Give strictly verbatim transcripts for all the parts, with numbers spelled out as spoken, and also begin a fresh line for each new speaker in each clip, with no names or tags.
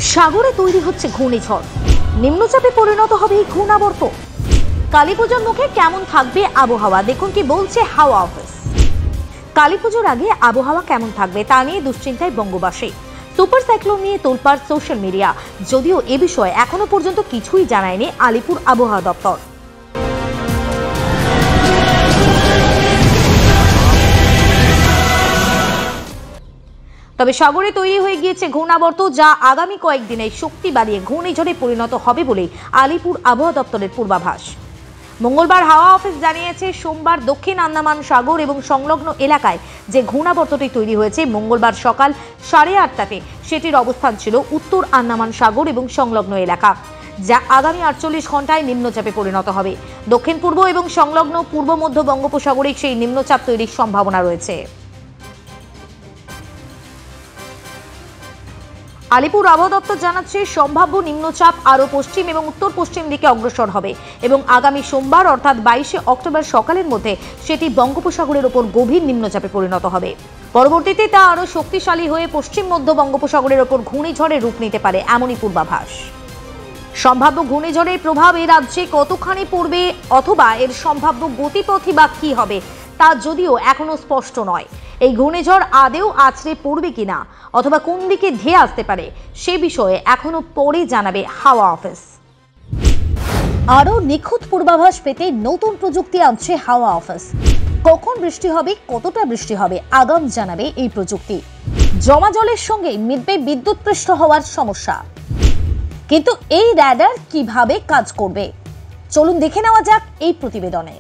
সাগরে তৈরি হচ্ছে ঘূর্ণিঝড়, নিম্নচাপে পরিণত হবে এই ঘূর্ণাবর্ত। কালীপুজোর মুখে কেমন থাকবে আবহাওয়া, দেখুন কি বলছে হাওয়া অফিস। কালীপুজোর আগে আবহাওয়া কেমন থাকবে তা নিয়ে দুশ্চিন্তায় বঙ্গবাসী। সুপার সাইক্লোন নিয়ে তোলপাড় সোশ্যাল মিডিয়া, যদিও এ বিষয়ে এখনো পর্যন্ত কিছুই জানায়নি আলিপুর আবহাওয়া দপ্তর। তবে সাগরে তৈরি হয়ে গিয়েছে ঘূর্ণাবর্ত, যা আগামী কয়েকদিনে শক্তি বাড়িয়ে ঘূর্ণিঝড়ে পরিণত হবে বলে আলিপুর আবহাওয়া দপ্তরের পূর্বাভাস। মঙ্গলবার হাওয়া অফিস জানিয়েছে, সোমবার দক্ষিণ আন্দামান সাগর এবং সংলগ্ন এলাকায় যে ঘূর্ণাবর্তটি তৈরি হয়েছে, মঙ্গলবার সকাল সাড়ে আটটাতে সেটির অবস্থান ছিল উত্তর আন্দামান সাগর এবং সংলগ্ন এলাকা, যা আগামী আটচল্লিশ ঘন্টায় নিম্নচাপে পরিণত হবে। দক্ষিণ পূর্ব এবং সংলগ্ন পূর্ব মধ্য বঙ্গোপসাগরে সেই নিম্নচাপ তৈরির সম্ভাবনা রয়েছে। আলিপুর আবহাওয়া দপ্তর জানাচ্ছে, সম্ভাব্য নিম্নচাপ আরও পশ্চিম এবং উত্তর পশ্চিম দিকে অগ্রসর হবে এবং আগামী সোমবার অর্থাৎ বাইশে অক্টোবর সকালের মধ্যে সেটি বঙ্গোপসাগরের ওপর গভীর নিম্নচাপে পরিণত হবে। পরবর্তীতে তা আরও শক্তিশালী হয়ে পশ্চিম মধ্য বঙ্গোপসাগরের ওপর ঘূর্ণিঝড়ের রূপ নিতে পারে, এমনই পূর্বাভাস। সম্ভাব্য ঘূর্ণিঝড়ের প্রভাব এ রাজ্যে কতখানি পড়বে অথবা এর সম্ভাব্য গতিপথই বা কি হবে তা যদিও এখনো স্পষ্ট নয়। এই ঘূর্ণিঝড় আদেও আছড়ে পড়বে কিনা অথবা কোন দিকে ধেয়ে আসতে পারে সে বিষয়ে এখনো পরে জানাবে হাওয়া অফিস। আরও নিখুঁত পূর্বাভাস পেতে নতুন প্রযুক্তি আনছে হাওয়া অফিস। কখন বৃষ্টি হবে, কতটা বৃষ্টি হবে, আগাম জানাবে এই প্রযুক্তি। জমা জলের সঙ্গে মিলবে বিদ্যুৎপৃষ্ট হওয়ার সমস্যা। কিন্তু এই র্যাডার কিভাবে কাজ করবে, চলুন দেখে নেওয়া যাক এই প্রতিবেদনে।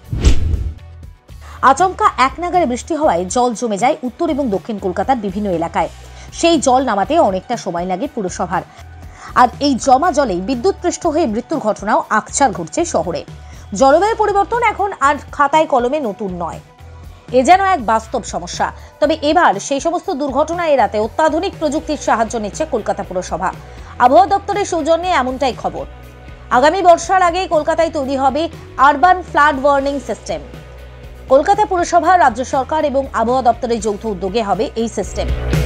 আচমকা এক নাগাড়ে বৃষ্টি হওয়ায় জল জমে যায় উত্তর এবং দক্ষিণ কলকাতার বিভিন্ন এলাকায়। সেই জল নামাতে অনেকটা সময় লাগে পুরসভার, আর এই জমা জলেই বিদ্যুৎপৃষ্ট হয়ে মৃত্যুর ঘটনাও আকছার ঘটছে শহরে। জলবায়ু পরিবর্তন এখন আর খাতায় কলমে নতুন নয়, এ যেন এক বাস্তব সমস্যা। তবে এবার সেই সমস্ত দুর্ঘটনা এড়াতে অত্যাধুনিক প্রযুক্তির সাহায্য নিচ্ছে কলকাতা পুরসভা। আবহাওয়া দপ্তরের সৌজন্যে এমনটাই খবর। আগামী বর্ষার আগে কলকাতায় তৈরি হবে urban flood warning system. Kolkata পুরসভা, রাজ্য সরকার এবং আবহাওয়া দপ্তরের যৌথ উদ্যোগে হবে এই সিস্টেম।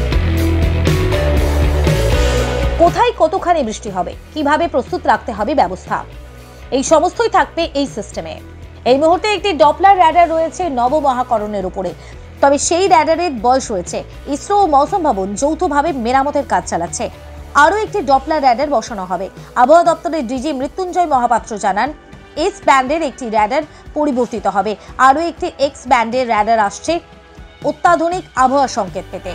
কোথায় কতখানি বৃষ্টি হবে, কিভাবে প্রস্তুত রাখতে হবে ব্যবস্থা, এই সমস্তই থাকবে এই সিস্টেমে। এই মুহূর্তে একটি ডপলার র্যাডার রয়েছে নব মহাকরণের উপরে, তবে সেই র্যাডারের বয়স রয়েছে। ইসরো ও মৌসুম ভবন যৌথভাবে মেরামতের কাজ চালাচ্ছে। আরও একটি ডপলার র্যাডার বসানো হবে। আবহাওয়া দপ্তরের ডিজি মৃত্যুঞ্জয় মহাপাত্র জানান, এস ব্যান্ডের একটি র্যাডার পরিবর্তিত হবে। আরও একটি এক্স ব্যান্ডের র্যাডার আসছে অত্যাধুনিক আবহাওয়া সংকেত পেতে।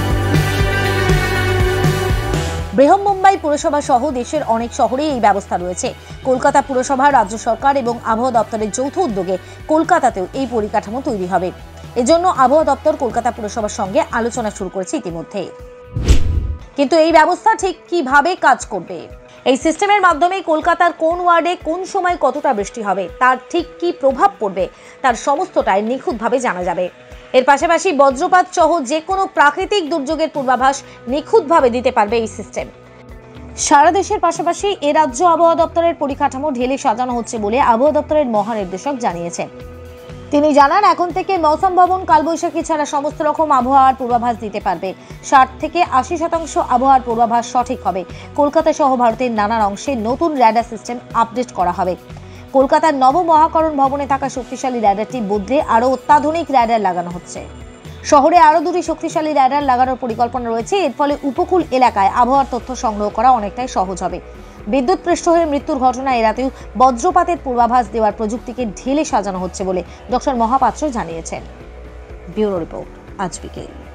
বৃহন্মুম্বাই পুরসভা সহ দেশের অনেক শহরে এই ব্যবস্থা রয়েছে। কলকাতা পুরসভা, রাজ্য সরকার এবং আবহাওয়া দপ্তরের যৌথ উদ্যোগে কলকাতাতেও এই পরিকাঠামো তৈরি হবে। এজন্য আবহাওয়া দপ্তর কলকাতা পুরসভার সঙ্গে আলোচনা শুরু করেছে ইতিমধ্যে। কিন্তু এই ব্যবস্থা ঠিক কিভাবে কাজ করবে, এই সিস্টেমের মাধ্যমে কলকাতার কোন ওয়ার্ডে কোন সময় কতটা বৃষ্টি হবে, তার ঠিক কি প্রভাব পড়বে, তার সমস্তটাই নিখুঁতভাবে জানা যাবে। এর পাশাপাশি বজ্রপাত সহ যে কোনো প্রাকৃতিক দুর্যোগের পূর্বাভাস নিখুঁতভাবে দিতে পারবে এই সিস্টেম। সারা দেশের পাশাপাশি এ রাজ্য আবহাওয়া দপ্তরের পরিকাঠামো ঢেলে সাজানো হচ্ছে বলে আবহাওয়া দপ্তরের মহানির্দেশক জানিয়েছেন। তিনি জানান, এখন থেকে মৌসুম ভবন কালবৈশাখী ছাড়া সমস্ত রকম আবহাওয়ার পূর্বাভাস দিতে পারবে। ষাট থেকে আশি শতাংশ আবহাওয়ার পূর্বাভাস সঠিক হবে। কলকাতা সহ ভারতের নানান অংশে নতুন র্যাডার সিস্টেম আপডেট করা হবে। কলকাতার নব মহাকরণ ভবনে থাকা শক্তিশালী র্যাডারটি বদলে আরও অত্যাধুনিক র্যাডার লাগানো হচ্ছে। শহরে আরও দুটি শক্তিশালী র্যাডার লাগানোর পরিকল্পনা রয়েছে। এর ফলে উপকূল এলাকায় আবহাওয়ার তথ্য সংগ্রহ করা অনেকটাই সহজ হবে। বিদ্যুৎপৃষ্ট হয়ে মৃত্যুর ঘটনা এড়াতেও বজ্রপাতের পূর্বাভাস দেওয়ার প্রযুক্তিকে ঢেলে সাজানো হচ্ছে বলে ডক্টর মহাপাত্র জানিয়েছেন। ব্যুরো রিপোর্ট, আজ বিকেল।